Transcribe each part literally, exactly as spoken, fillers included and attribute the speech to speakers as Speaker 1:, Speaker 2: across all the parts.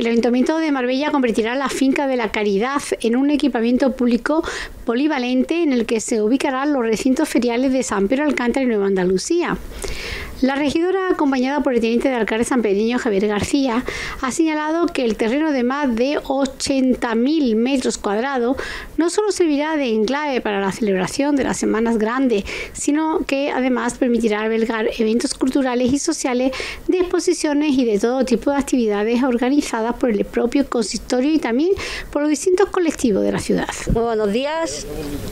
Speaker 1: El Ayuntamiento de Marbella convertirá la Finca de la Caridad en un equipamiento público polivalente en el que se ubicarán los recintos feriales de San Pedro Alcántara y Nueva Andalucía. La regidora, acompañada por el teniente de alcalde sanpedreño Javier García, ha señalado que el terreno de más de ochenta mil metros cuadrados no solo servirá de enclave para la celebración de las Semanas Grandes, sino que además permitirá albergar eventos culturales y sociales de exposiciones y de todo tipo de actividades organizadas por el propio consistorio y también por los distintos colectivos de la ciudad.
Speaker 2: Muy buenos días.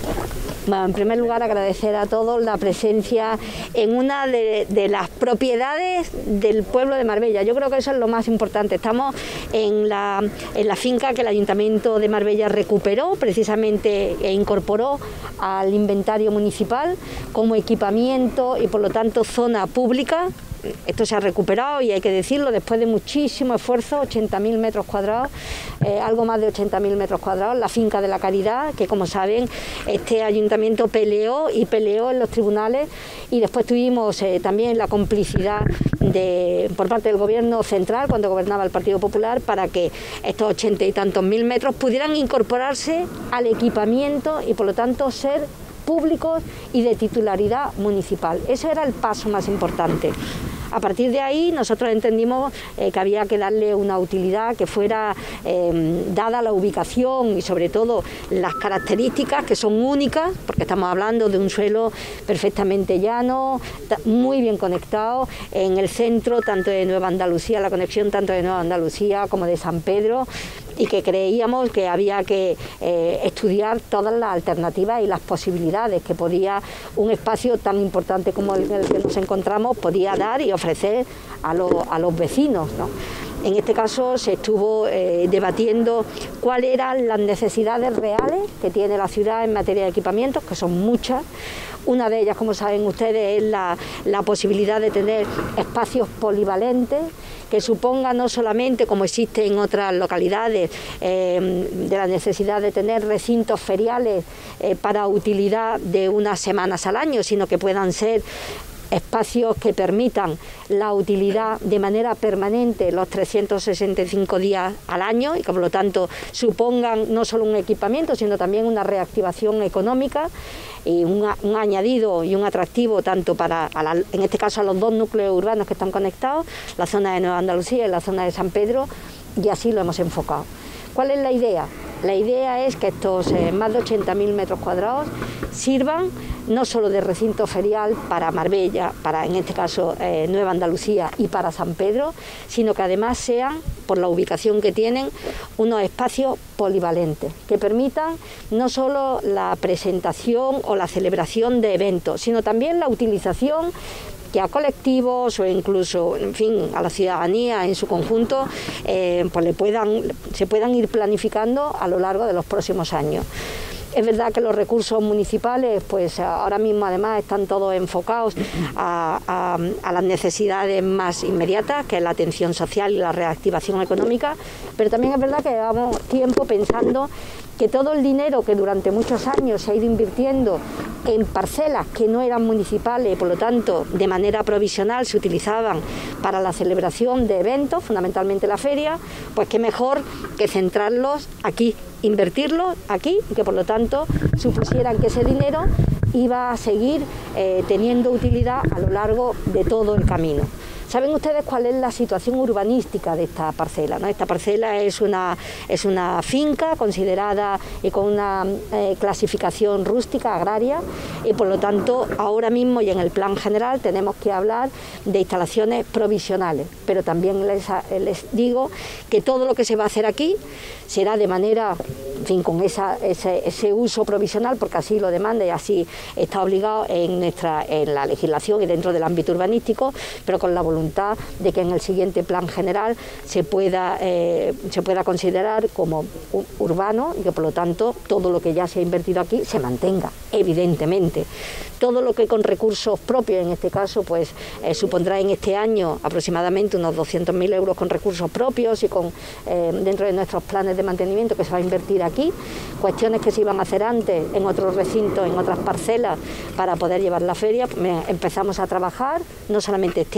Speaker 2: Bueno, en primer lugar, agradecer a todos la presencia en una de, de las propiedades del pueblo de Marbella. Yo creo que eso es lo más importante. Estamos en la, en la finca que el Ayuntamiento de Marbella recuperó precisamente e incorporó al inventario municipal como equipamiento y por lo tanto zona pública. Esto se ha recuperado y hay que decirlo después de muchísimo esfuerzo, ochenta mil metros cuadrados, eh, algo más de ochenta mil metros cuadrados, la Finca de la Caridad, que como saben este ayuntamiento peleó y peleó en los tribunales y después tuvimos eh, también la complicidad de, por parte del gobierno central cuando gobernaba el Partido Popular para que estos ochenta y tantos mil metros pudieran incorporarse al equipamiento y por lo tanto ser públicos y de titularidad municipal. Ese era el paso más importante. A partir de ahí nosotros entendimos eh, que había que darle una utilidad que fuera eh, dada la ubicación y sobre todo las características que son únicas, porque estamos hablando de un suelo perfectamente llano, muy bien conectado, en el centro tanto de Nueva Andalucía, la conexión tanto de Nueva Andalucía como de San Pedro, y que creíamos que había que eh, estudiar todas las alternativas y las posibilidades que podía un espacio tan importante como el en el que nos encontramos podía dar y ofrecer a, lo, a los vecinos, ¿no? En este caso se estuvo eh, debatiendo cuáles eran las necesidades reales que tiene la ciudad en materia de equipamientos, que son muchas. Una de ellas, como saben ustedes, es la, la posibilidad de tener espacios polivalentes que supongan no solamente, como existe en otras localidades, eh, de la necesidad de tener recintos feriales eh, para utilidad de unas semanas al año, sino que puedan ser espacios que permitan la utilidad de manera permanente los trescientos sesenta y cinco días al año y que por lo tanto supongan no solo un equipamiento sino también una reactivación económica y un, un añadido y un atractivo tanto para, a la, en este caso a los dos núcleos urbanos que están conectados, la zona de Nueva Andalucía y la zona de San Pedro, y así lo hemos enfocado. ¿Cuál es la idea? La idea es que estos eh, más de ochenta mil metros cuadrados sirvan no solo de recinto ferial para Marbella, para en este caso eh, Nueva Andalucía y para San Pedro, sino que además sean, por la ubicación que tienen, unos espacios polivalentes, que permitan no solo la presentación o la celebración de eventos, sino también la utilización que a colectivos o incluso, en fin, a la ciudadanía en su conjunto, eh, pues le puedan, se puedan ir planificando a lo largo de los próximos años. Es verdad que los recursos municipales, pues ahora mismo además están todos enfocados a, a, a las necesidades más inmediatas, que es la atención social y la reactivación económica, pero también es verdad que llevamos tiempo pensando que todo el dinero que durante muchos años se ha ido invirtiendo en parcelas que no eran municipales y por lo tanto de manera provisional se utilizaban para la celebración de eventos, fundamentalmente la feria, pues qué mejor que centrarlos aquí, invertirlos aquí y que por lo tanto supusieran que ese dinero iba a seguir eh, teniendo utilidad a lo largo de todo el camino. ¿Saben ustedes cuál es la situación urbanística de esta parcela, ¿no? Esta parcela es una, es una finca considerada y con una eh, clasificación rústica, agraria, y por lo tanto ahora mismo y en el plan general tenemos que hablar de instalaciones provisionales, pero también les, les digo que todo lo que se va a hacer aquí será de manera, en fin, con esa, ese, ese uso provisional, porque así lo demanda y así está obligado en, nuestra, en la legislación y dentro del ámbito urbanístico, pero con la voluntad de que en el siguiente plan general se pueda, eh, se pueda considerar como urbano y que por lo tanto todo lo que ya se ha invertido aquí se mantenga, evidentemente. Todo lo que con recursos propios, en este caso, pues eh, supondrá en este año aproximadamente unos doscientos mil euros con recursos propios y con eh, dentro de nuestros planes de mantenimiento que se va a invertir aquí, cuestiones que se iban a hacer antes en otros recintos, en otras parcelas para poder llevar la feria. Empezamos a trabajar no solamente este año, sino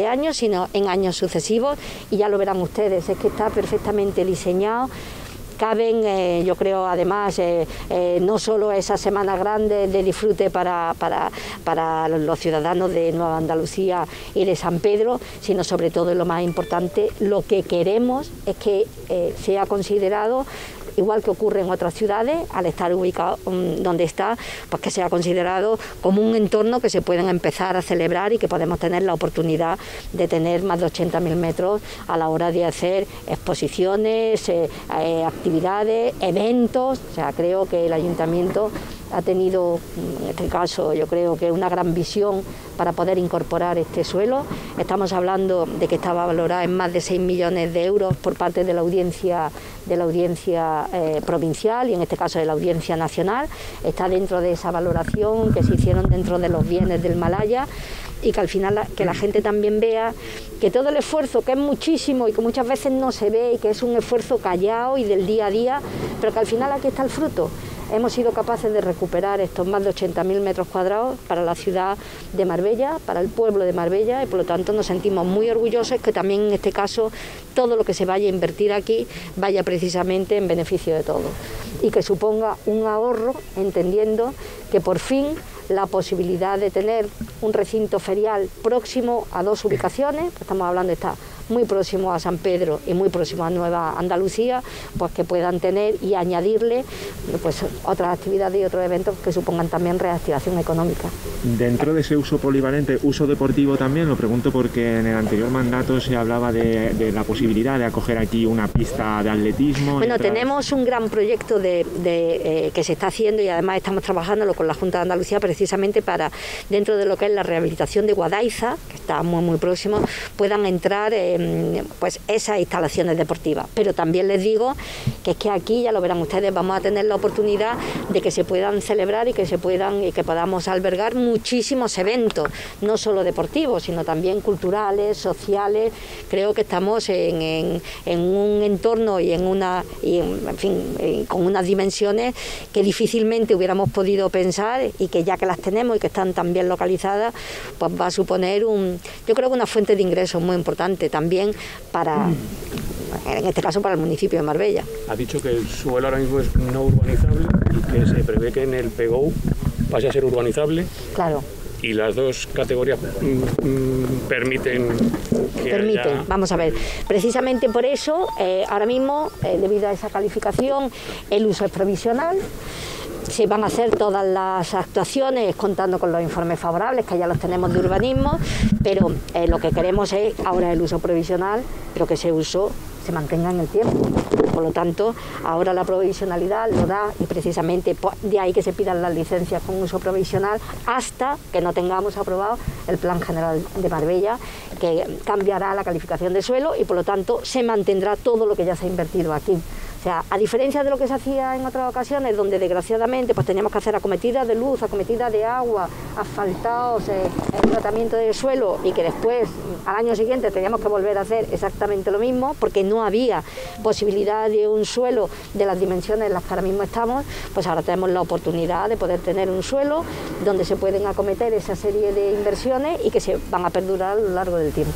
Speaker 2: sino en años sucesivos, y ya lo verán ustedes, es que está perfectamente diseñado. Caben, eh, yo creo, además, eh, eh, no solo esas semanas grandes de disfrute para, para, para los ciudadanos de Nueva Andalucía y de San Pedro, sino sobre todo, y lo más importante, lo que queremos es que eh, sea considerado, igual que ocurre en otras ciudades, al estar ubicado um, donde está, pues que sea considerado como un entorno que se pueden empezar a celebrar y que podemos tener la oportunidad de tener más de ochenta mil metros a la hora de hacer exposiciones, eh, eh, actividades, eventos. O sea, creo que el Ayuntamiento ha tenido, en este caso, yo creo que una gran visión para poder incorporar este suelo. Estamos hablando de que estaba valorado en más de seis millones de euros por parte de la audiencia, de la audiencia eh, provincial y en este caso de la audiencia nacional. Está dentro de esa valoración que se hicieron dentro de los bienes del Malaya, y que al final la, que la gente también vea que todo el esfuerzo, que es muchísimo y que muchas veces no se ve y que es un esfuerzo callado y del día a día, pero que al final aquí está el fruto. Hemos sido capaces de recuperar estos más de ochenta mil metros cuadrados para la ciudad de Marbella, para el pueblo de Marbella, y por lo tanto nos sentimos muy orgullosos que también en este caso todo lo que se vaya a invertir aquí vaya precisamente en beneficio de todos y que suponga un ahorro, entendiendo que por fin la posibilidad de tener un recinto ferial próximo a dos ubicaciones, estamos hablando de esta muy próximo a San Pedro y muy próximo a Nueva Andalucía, pues que puedan tener y añadirle pues otras actividades y otros eventos que supongan también reactivación económica.
Speaker 3: Dentro de ese uso polivalente, uso deportivo también, lo pregunto porque en el anterior mandato se hablaba de, de la posibilidad de acoger aquí una pista de atletismo.
Speaker 2: Bueno,
Speaker 3: otras...
Speaker 2: tenemos un gran proyecto de, de, eh, que se está haciendo, y además estamos trabajándolo con la Junta de Andalucía precisamente para, dentro de lo que es la rehabilitación de Guadaiza, que está muy muy próximo, puedan entrar eh, pues esas instalaciones deportivas. Pero también les digo que es que aquí, ya lo verán ustedes, vamos a tener la oportunidad de que se puedan celebrar y que se puedan y que podamos albergar muchísimos eventos, no solo deportivos, sino también culturales, sociales. Creo que estamos en, en, en un entorno y en una y en, en fin, en, con unas dimensiones que difícilmente hubiéramos podido pensar, y que ya que las tenemos y que están tan bien localizadas, pues va a suponer un, yo creo que una fuente de ingresos muy importante también para, en este caso, para el municipio de Marbella.
Speaker 4: Ha dicho que el suelo ahora mismo es no urbanizable y que se prevé que en el P G O pase a ser urbanizable.
Speaker 2: Claro.
Speaker 4: Y las dos categorías mm, mm, permiten que
Speaker 2: Permiten,
Speaker 4: haya...
Speaker 2: vamos a ver, precisamente por eso, eh, ahora mismo, eh, debido a esa calificación, el uso es provisional. Se van a hacer todas las actuaciones contando con los informes favorables, que ya los tenemos de urbanismo, pero eh, lo que queremos es ahora el uso provisional, pero que ese uso se mantenga en el tiempo. Por lo tanto, ahora la provisionalidad lo da, y precisamente de ahí que se pidan las licencias con uso provisional hasta que no tengamos aprobado el Plan General de Marbella, que cambiará la calificación de suelo y por lo tanto se mantendrá todo lo que ya se ha invertido aquí. O sea, a diferencia de lo que se hacía en otras ocasiones, donde desgraciadamente pues teníamos que hacer acometidas de luz, acometidas de agua, asfaltados, eh, el tratamiento del suelo, y que después, al año siguiente, teníamos que volver a hacer exactamente lo mismo, porque no había posibilidad de un suelo de las dimensiones en las que ahora mismo estamos, pues ahora tenemos la oportunidad de poder tener un suelo donde se pueden acometer esa serie de inversiones y que se van a perdurar a lo largo del tiempo.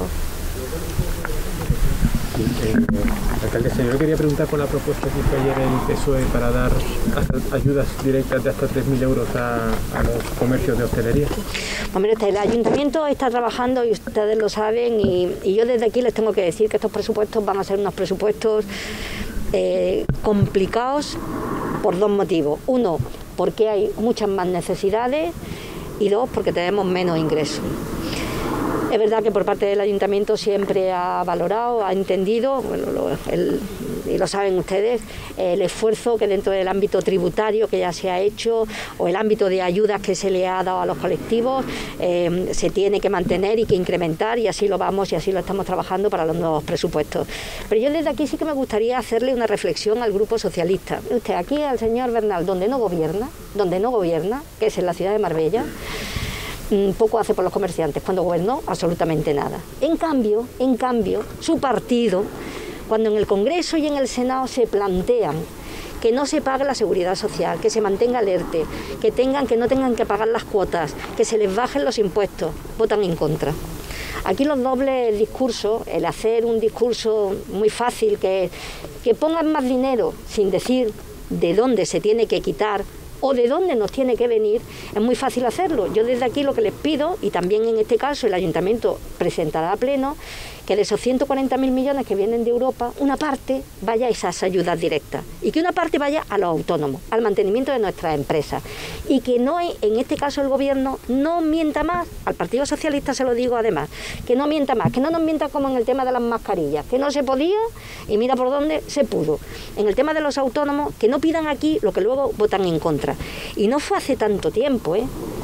Speaker 5: Eh, alcaldesa, yo quería preguntar por la propuesta que hizo ayer el P S O E para dar hasta ayudas directas de hasta tres mil euros a, a los comercios de hostelería.
Speaker 2: Hombre, el ayuntamiento está trabajando, y ustedes lo saben, y, y yo desde aquí les tengo que decir que estos presupuestos van a ser unos presupuestos eh, complicados por dos motivos. Uno, porque hay muchas más necesidades, y dos, porque tenemos menos ingresos. Es verdad que por parte del ayuntamiento siempre ha valorado, ha entendido, bueno, lo, el, y lo saben ustedes, el esfuerzo que dentro del ámbito tributario que ya se ha hecho, o el ámbito de ayudas que se le ha dado a los colectivos, eh, se tiene que mantener y que incrementar, y así lo vamos y así lo estamos trabajando para los nuevos presupuestos. Pero yo desde aquí sí que me gustaría hacerle una reflexión al Grupo Socialista. Usted, aquí al señor Bernal, donde no gobierna, donde no gobierna, que es en la ciudad de Marbella, poco hace por los comerciantes. Cuando gobernó, absolutamente nada. En cambio, en cambio, su partido, cuando en el Congreso y en el Senado se plantean que no se pague la seguridad social, que se mantenga el ERTE, que tengan, que no tengan que pagar las cuotas, que se les bajen los impuestos, votan en contra. Aquí los dobles discursos, el hacer un discurso muy fácil, que, que pongan más dinero sin decir de dónde se tiene que quitar o de dónde nos tiene que venir, es muy fácil hacerlo. Yo desde aquí lo que les pido, y también en este caso el Ayuntamiento presentará a pleno, que de esos ciento cuarenta mil millones que vienen de Europa, una parte vaya a esas ayudas directas y que una parte vaya a los autónomos, al mantenimiento de nuestras empresas, y que no, en este caso el Gobierno no mienta más, al Partido Socialista se lo digo además, que no mienta más, que no nos mienta como en el tema de las mascarillas, que no se podía y mira por dónde se pudo. En el tema de los autónomos, que no pidan aquí lo que luego votan en contra. Y no fue hace tanto tiempo, ¿eh?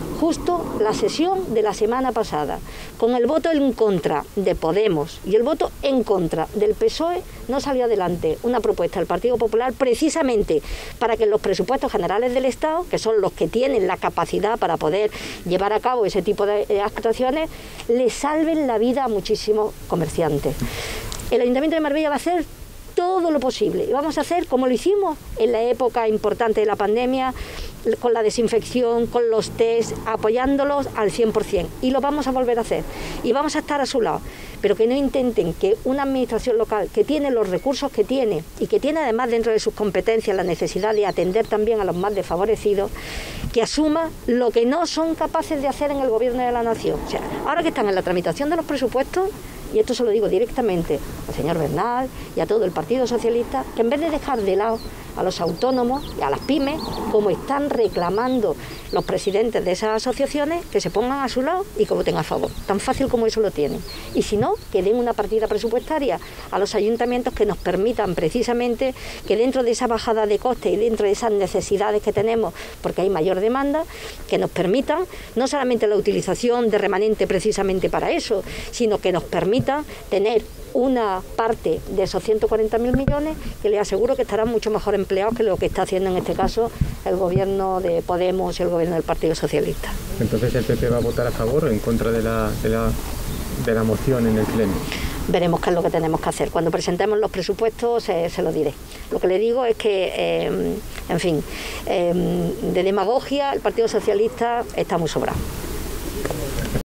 Speaker 2: Justo la sesión de la semana pasada, con el voto en contra de Podemos y el voto en contra del P S O E, no salió adelante una propuesta del Partido Popular precisamente para que los presupuestos generales del Estado, que son los que tienen la capacidad para poder llevar a cabo ese tipo de actuaciones, le salven la vida a muchísimos comerciantes. El Ayuntamiento de Marbella va a hacer todo lo posible y vamos a hacer como lo hicimos en la época importante de la pandemia, con la desinfección, con los test, apoyándolos al cien por cien, y lo vamos a volver a hacer y vamos a estar a su lado, pero que no intenten que una administración local que tiene los recursos que tiene y que tiene además dentro de sus competencias la necesidad de atender también a los más desfavorecidos, que asuma lo que no son capaces de hacer en el Gobierno de la Nación. O sea, ahora que están en la tramitación de los presupuestos, y esto se lo digo directamente al señor Bernal y a todo el Partido Socialista, que en vez de dejar de lado a los autónomos y a las pymes, como están reclamando los presidentes de esas asociaciones, que se pongan a su lado y que voten a favor. Tan fácil como eso lo tienen. Y si no, que den una partida presupuestaria a los ayuntamientos que nos permitan precisamente que dentro de esa bajada de costes y dentro de esas necesidades que tenemos, porque hay mayor demanda, que nos permitan no solamente la utilización de remanente precisamente para eso, sino que nos permitan tener una parte de esos ciento cuarenta mil millones que les aseguro que estarán mucho mejor empleados que lo que está haciendo en este caso el Gobierno de Podemos y el Gobierno del Partido Socialista.
Speaker 5: Entonces, ¿el P P va a votar a favor o en contra de la, de la, de la moción en el Pleno?
Speaker 2: Veremos qué es lo que tenemos que hacer. Cuando presentemos los presupuestos eh, se lo diré. Lo que le digo es que, eh, en fin, eh, de demagogia el Partido Socialista está muy sobrado.